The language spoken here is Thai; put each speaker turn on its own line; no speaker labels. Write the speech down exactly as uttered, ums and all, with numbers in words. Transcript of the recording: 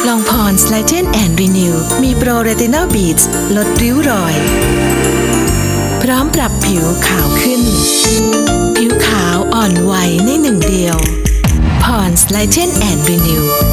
ลองพร Lighten and Renew มีโปรเรตินัลบีทส์ลดริ้วรอยพร้อมปรับผิวขาวขึ้นผิวขาวอ่อนวัยในหนึ่งเดียวพร Lighten and Renew